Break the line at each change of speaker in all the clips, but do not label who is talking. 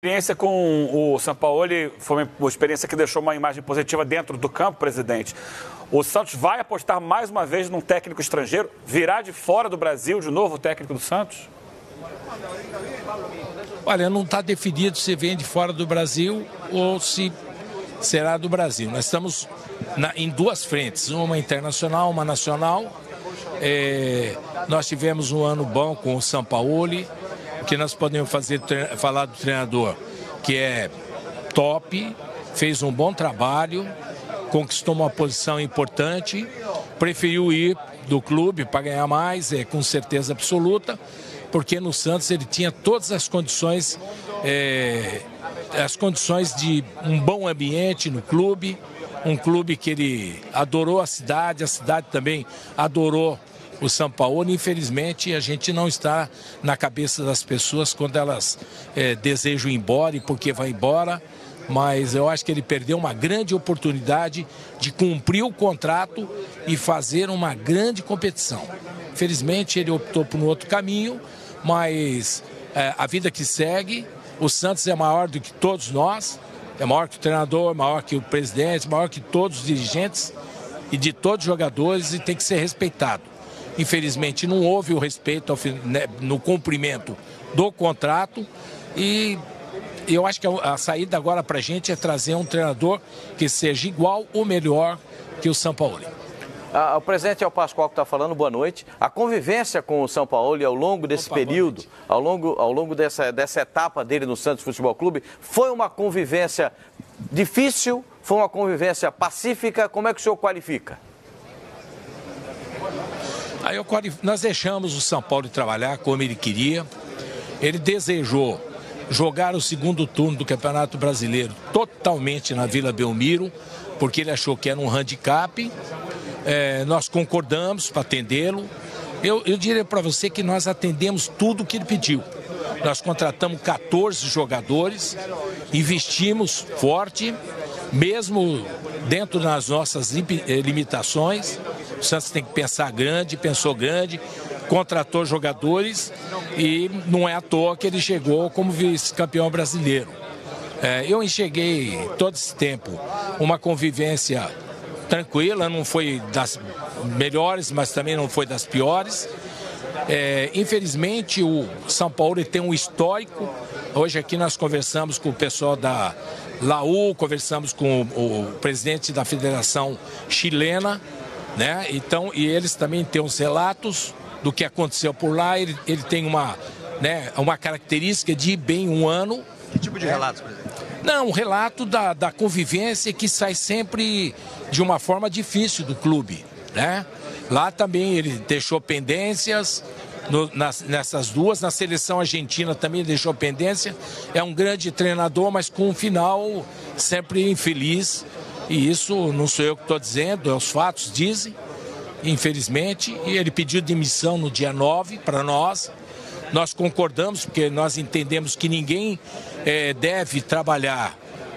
Experiência com o Sampaoli foi uma experiência que deixou uma imagem positiva dentro do campo, presidente. O Santos vai apostar mais uma vez num técnico estrangeiro? Virá de fora do Brasil de novo o técnico do Santos?
Olha, não está definido se vem de fora do Brasil ou se será do Brasil. Nós estamos em duas frentes, uma internacional, uma nacional. Nós tivemos um ano bom com o Sampaoli. O que nós podemos falar do treinador, que é top, fez um bom trabalho, conquistou uma posição importante, preferiu ir do clube para ganhar mais, com certeza absoluta, porque no Santos ele tinha todas as condições de um bom ambiente no clube, um clube que ele adorou a cidade também adorou o Sampaoli. Infelizmente, a gente não está na cabeça das pessoas quando elas desejam ir embora e por que vai embora, mas eu acho que ele perdeu uma grande oportunidade de cumprir o contrato e fazer uma grande competição. Infelizmente, ele optou por um outro caminho, mas a vida que segue, o Santos é maior do que todos nós, é maior que o treinador, maior que o presidente, maior que todos os dirigentes e de todos os jogadores, e tem que ser respeitado. Infelizmente não houve o respeito no cumprimento do contrato, e eu acho que a saída agora para a gente é trazer um treinador que seja igual ou melhor que o Sampaoli.
O presidente é o Pascoal que está falando, boa noite. A convivência com o Sampaoli ao longo desse período, ao longo dessa etapa dele no Santos Futebol Clube, foi uma convivência difícil, foi uma convivência pacífica, como é que o senhor qualifica?
Nós deixamos o Sampaoli trabalhar como ele queria. Ele desejou jogar o segundo turno do Campeonato Brasileiro totalmente na Vila Belmiro, porque ele achou que era um handicap. Nós concordamos para atendê-lo. Eu diria para você que nós atendemos tudo o que ele pediu. Nós contratamos 14 jogadores, investimos forte, mesmo dentro das nossas limitações. O Santos tem que pensar grande, pensou grande, contratou jogadores e não é à toa que ele chegou como vice-campeão brasileiro. Eu enxerguei todo esse tempo uma convivência tranquila, não foi das melhores, mas também não foi das piores. Infelizmente o Sampaoli tem um histórico. Hoje aqui nós conversamos com o pessoal da Laú, conversamos com o presidente da Federação Chilena, né? Então, e eles também têm os relatos do que aconteceu por lá. Ele tem uma característica de ir bem um ano.
Que tipo de relatos, presidente?
Não, um relato da convivência que sai sempre de uma forma difícil do clube, né? Lá também ele deixou pendências, nessas duas, na seleção argentina também ele deixou pendência. É um grande treinador, mas com um final sempre infeliz. E isso não sou eu que estou dizendo, os fatos dizem, infelizmente. E ele pediu demissão no dia 9 para nós. Nós concordamos, porque nós entendemos que ninguém deve trabalhar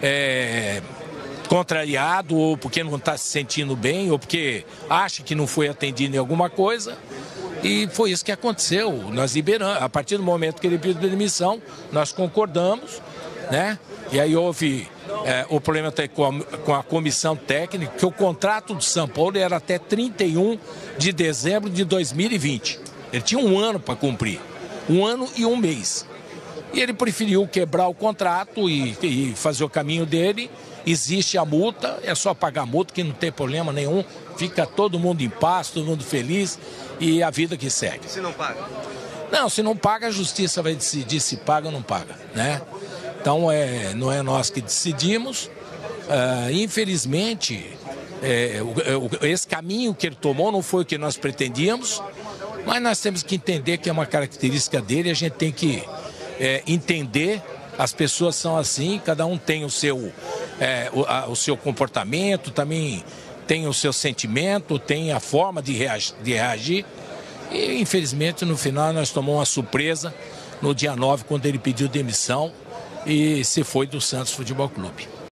contrariado, ou porque não está se sentindo bem, ou porque acha que não foi atendido em alguma coisa. E foi isso que aconteceu. Nós liberamos, a partir do momento que ele pediu demissão, nós concordamos, né? E aí houve o problema com a comissão técnica, que o contrato do Sampaoli era até 31 de dezembro de 2020. Ele tinha um ano para cumprir, um ano e um mês. E ele preferiu quebrar o contrato e fazer o caminho dele. Existe a multa, é só pagar a multa, que não tem problema nenhum. Fica todo mundo em paz, todo mundo feliz, e a vida que segue.
Se não paga?
Não, se não paga, a justiça vai decidir se paga ou não paga, né? Então, não é nós que decidimos. Infelizmente, esse caminho que ele tomou não foi o que nós pretendíamos, mas nós temos que entender que é uma característica dele, a gente tem que entender. As pessoas são assim, cada um tem o seu comportamento, também tem o seu sentimento, tem a forma de reagir. E, infelizmente, no final, nós tomamos uma surpresa no dia 9, quando ele pediu demissão e se foi do Santos Futebol Clube.